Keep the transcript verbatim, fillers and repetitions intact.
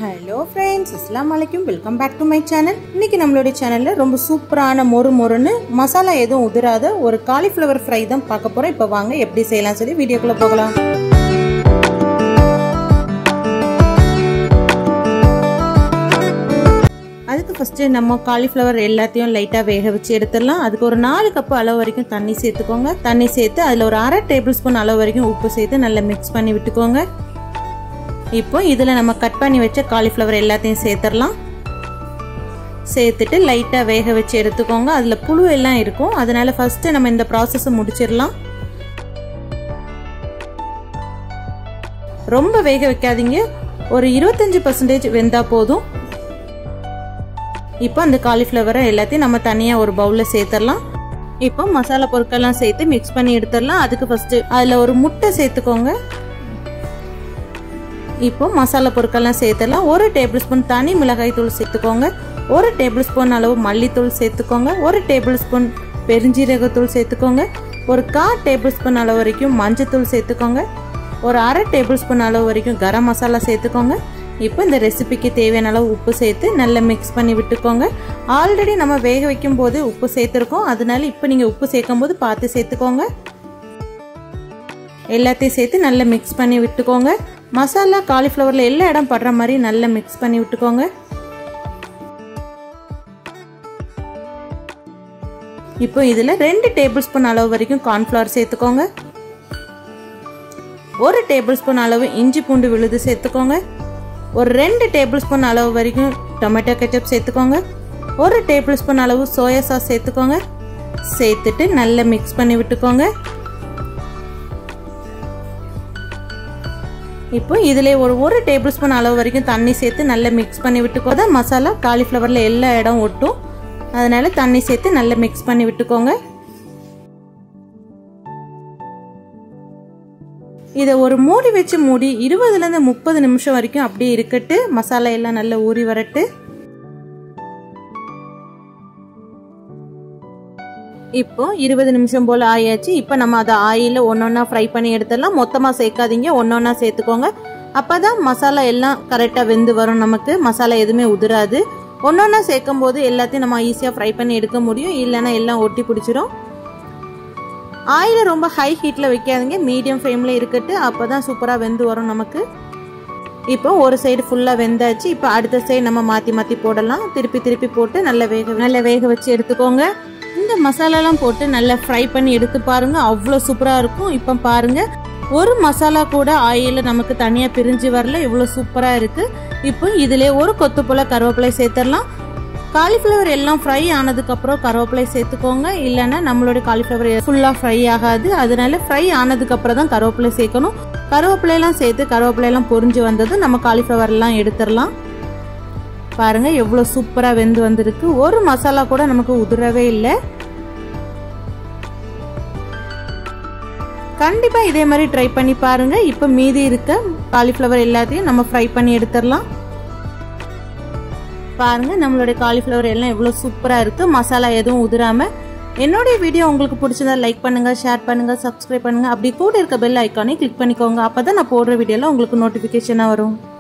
Hello friends, Assalamualaikum. Welcome back to my channel. இன்னைக்கு நம்மளோட சேனல்ல ரொம்ப சூப்பரான மொறு மொறுன்னு மசாலா எதுவும் உதிராத ஒரு காலிஃப்ளவர் ஃப்ரை தான் பார்க்க போறோம். இப்போ வாங்க எப்படி செய்யலாம் சொல்லி வீடியோக்குள்ள போகலாம். அதுக்கு ஃபர்ஸ்ட் நம்ம காலிஃப்ளவர் எல்லாத்தையும் லைட்டா வேக வச்சு எடுத்துடலாம். அதுக்கு ஒரு நாலு கப் அளவு வரைக்கும் தண்ணி சேர்த்துக்கோங்க. தண்ணி சேர்த்து அதுல ஒரு அரை டேபிள் ஸ்பூன் அளவு வரைக்கும் உப்பு சேர்த்து நல்லா மிக்ஸ் பண்ணி விட்டுக்கோங்க. இப்போ இதில் நம்ம கட் பண்ணி வச்ச காலிஃப்ளவர் எல்லாத்தையும் சேர்த்துடலாம். சேர்த்துட்டு லைட்டாக வேக வச்சு எடுத்துக்கோங்க. அதில் புழு எல்லாம் இருக்கும், அதனால ஃபர்ஸ்ட் நம்ம இந்த ப்ராசஸை முடிச்சிடலாம். ரொம்ப வேக வைக்காதீங்க, ஒரு இருபத்தஞ்சு பர்சன்டேஜ் வெந்தா போதும். இப்போ அந்த காலிஃப்ளவரை எல்லாத்தையும் நம்ம தனியாக ஒரு பவுலில் சேர்த்துடலாம். இப்போ மசாலா பொருட்கள்லாம் சேர்த்து மிக்ஸ் பண்ணி எடுத்துடலாம். அதுக்கு ஃபர்ஸ்ட் அதில் ஒரு முட்டை சேர்த்துக்கோங்க. இப்போ மசாலா பொருட்கள்லாம் சேர்த்துடலாம். ஒரு டேபிள் ஸ்பூன் தனி மிளகாய் தூள் சேர்த்துக்கோங்க. ஒரு டேபிள் ஸ்பூன் அளவு மல்லித்தூள் சேர்த்துக்கோங்க. ஒரு டேபிள் ஸ்பூன் பெருஞ்சீரகத்தூள் சேர்த்துக்கோங்க. ஒரு கால் டேபிள் ஸ்பூன் அளவு வரைக்கும் மஞ்சத்தூள் சேர்த்துக்கோங்க. ஒரு அரை டேபிள் ஸ்பூன் அளவு வரைக்கும் கரம் மசாலா சேர்த்துக்கோங்க. இப்போ இந்த ரெசிபிக்கு தேவையான அளவு உப்பு சேர்த்து நல்லா மிக்ஸ் பண்ணி விட்டுக்கோங்க. ஆல்ரெடி நம்ம வேக வைக்கும் போது உப்பு சேர்த்துருக்கோம், அதனால இப்போ நீங்கள் உப்பு சேர்க்கும் போது பார்த்து சேர்த்துக்கோங்க. எல்லாத்தையும் சேர்த்து நல்லா மிக்ஸ் பண்ணி விட்டுக்கோங்க. மசாலா காலிஃப்ளவர்ல எல்லா இடம் படுற மாதிரி நல்லா மிக்ஸ் பண்ணி விட்டுக்கோங்க. இப்போ இதுல ரெண்டு டேபிள் ஸ்பூன் அளவு வரைக்கும் கார்ன்ஃப்ளவர் சேர்த்துக்கோங்க. ஒரு டேபிள் ஸ்பூன் அளவு இஞ்சி பூண்டு விழுது சேர்த்துக்கோங்க. ஒரு ரெண்டு டேபிள் ஸ்பூன் அளவு வரைக்கும் டொமேட்டோ கெச்சப் சேர்த்துக்கோங்க. ஒரு டேபிள் ஸ்பூன் அளவு சோயா சாஸ் சேர்த்துக்கோங்க. சேர்த்துட்டு நல்லா மிக்ஸ் பண்ணி விட்டுக்கோங்க. இப்போ இதிலே ஒரு ஒரு டேபிள் ஸ்பூன் அளவு வரைக்கும் தண்ணி சேர்த்து நல்லா மிக்ஸ் பண்ணி விட்டுக்கோங்க. மசாலா காலிஃப்ளவர்ல எல்லா இடம் ஒட்டும், அதனால தண்ணி சேர்த்து நல்லா மிக்ஸ் பண்ணி விட்டுக்கோங்க. இதை ஒரு மூடி வச்சு மூடி இருபதுல இருந்து முப்பது நிமிஷம் வரைக்கும் அப்படியே இருக்கட்டு. மசாலா எல்லாம் நல்லா ஊறி வரட்டு. இப்போ இருபது நிமிஷம் போல ஆயாச்சு. இப்போ நம்ம அதை ஆயில ஒன்னொன்னா ஃப்ரை பண்ணி எடுத்துடலாம். மொத்தமா சேர்க்காதீங்க, ஒன்னொன்னா சேர்த்துக்கோங்க. அப்பதான் மசாலா எல்லாம் கரெக்டா வெந்து வரும். நமக்கு மசாலா எதுவுமே உதிராது. ஒன்னொன்னா சேர்க்கும் போது எல்லாத்தையும் நம்ம ஈஸியா ஃப்ரை பண்ணி எடுக்க முடியும், இல்லைன்னா எல்லாம் ஒட்டி பிடிச்சிரும். ஆயில ரொம்ப ஹை ஹீட்ல வைக்காதீங்க, மீடியம் ஃப்ளேம்ல இருக்கட்டு. அப்பதான் சூப்பரா வெந்து வரும் நமக்கு. இப்போ ஒரு சைடு ஃபுல்லா வெந்தாச்சு. இப்போ அடுத்த சைடு நம்ம மாத்தி மாத்தி போடலாம். திருப்பி திருப்பி போட்டு நல்லா வேக நல்லா வேக வச்சு எடுத்துக்கோங்க. இந்த மசாலாலாம் போட்டு நல்லா ஃப்ரை பண்ணி எடுத்து பாருங்க, அவ்வளோ சூப்பராக இருக்கும். இப்போ பாருங்க, ஒரு மசாலா கூட ஆயில நமக்கு தனியாக பிரிஞ்சு வரல, இவ்வளோ சூப்பராக இருக்கு. இப்போ இதிலே ஒரு கொத்து போல கருவேப்பிலை சேர்த்துடலாம். காலிஃப்ளவர் எல்லாம் ஃப்ரை ஆனதுக்கப்புறம் கருவேப்பிலை சேர்த்துக்கோங்க, இல்லைன்னா நம்மளோட காலிஃப்ளவர் ஃபுல்லாக ஃப்ரை ஆகாது. அதனால ஃப்ரை ஆனதுக்கப்புறம் தான் கருவேப்பிலை சேர்க்கணும். கருவேப்பிலையெல்லாம் சேர்த்து கருவேப்பிலையெல்லாம் பொரிஞ்சு வந்ததும் நம்ம காலிஃப்ளவர்லாம் எடுத்துடலாம். பாருங்க எவ்வளோ சூப்பராக வெந்து வந்திருக்கு. ஒரு மசாலா கூட நமக்கு உதிரவே இல்லை. கண்டிப்பா இதே மாதிரி ட்ரை பண்ணி பாருங்க. இப்போ மீதி இருக்க காலிஃப்ளவர் எல்லாத்தையும் நம்ம ஃப்ரை பண்ணி எடுத்துடலாம். பாருங்க நம்மளுடைய காலிஃப்ளவர் எல்லாம் எவ்வளோ சூப்பரா இருக்கு, மசாலா எதுவும் உதிராம. என்னுடைய வீடியோ உங்களுக்கு பிடிச்சதா லைக் பண்ணுங்க, ஷேர் பண்ணுங்க, சப்ஸ்கிரைப் பண்ணுங்க. அப்படி கூட இருக்க பெல் ஐக்கானை கிளிக் பண்ணிக்கோங்க. அப்பதான் நான் போடுற வீடியோல உங்களுக்கு நோட்டிபிகேஷனா வரும்.